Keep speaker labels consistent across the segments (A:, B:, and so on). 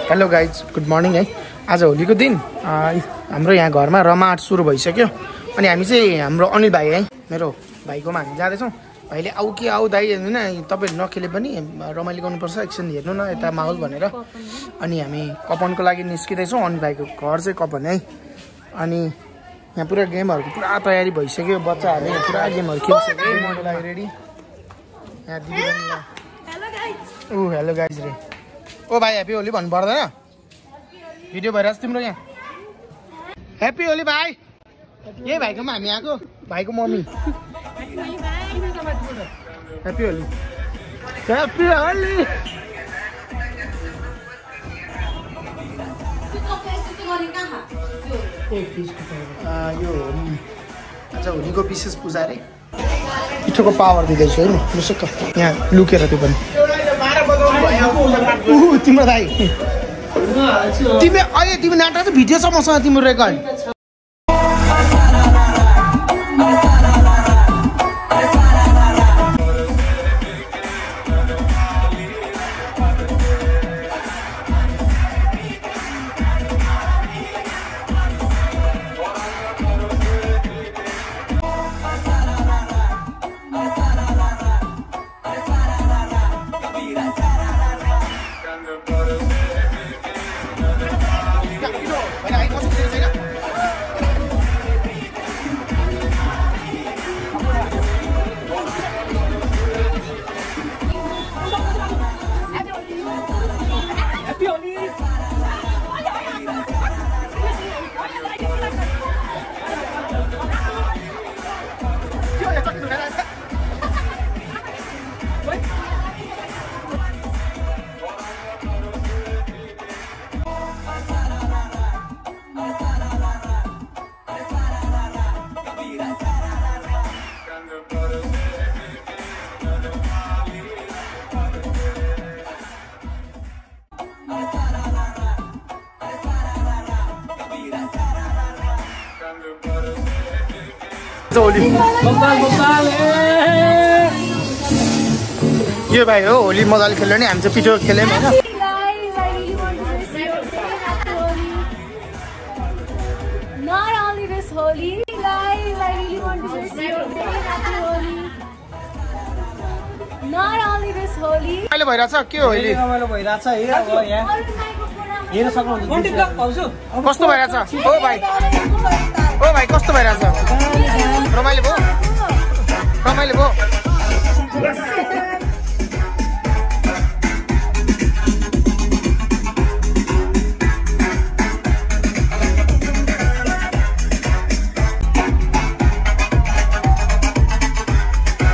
A: Hello guys, good morning है। आज होलीको दिन हाम्रो यहाँ घरमा रमाट सुरु भइसक्यो। अनि हामी चाहिँ हाम्रो अनिल भाइ है, मेरो भाइकोमा हामी जाँदैछौँ। भाइले आऊ कि आऊ दाइ होइन, तपाईँहरू नखेले पनि रमाइलो गर्नुपर्छ, एकछिन हेर्नु न यता माहौल भनेर। अनि हामी कपनको लागि निस्किँदैछौँ। अनिल भाइको घर चाहिँ कपन है। अनि यहाँ पुरा गेमहरूको पुरा तयारी भइसक्यो, बच्चाहरूले पुरा गेमहरू खेलिसक्यो। मेरो लागि रेडी यहाँ दिदी पनि हेलो गाइज रे। ओ भाइ ह्याप्पी होली भन्नु पर्दैन, भिडियो भइरहेको छ तिम्रो यहाँ। ह्याप्पी होली भाइ। यही भाइकोमा हामी आएको, भाइको mummy. Happy Holi, happy Holi. यो आज होलीको विशेष पूजा अरे। पिठोको पावर दिँदैछु है म, मुसुक्क यहाँ लुकेर। त्यो पनि तिम्रो दाइ, तिमी अहिले तिमी नाटक चाहिँ भिडियो छ मसँग तिम्रो रेकर्ड। यो भाइ हो होली मजाले खेल्यो नि, हामी चाहिँ पिठो खेल्यौँ होइन। अहिले भइरहेछ के हो होली? कस्तो भइरहेछ? ओ भाइ कस्तो भइरहेछ? रमाइलो भयो, रमाइलो भयो।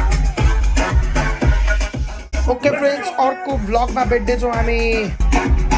A: ओके फ्रेन्ड्स, अर्को भ्लगमा भेट्दैछौँ हामी।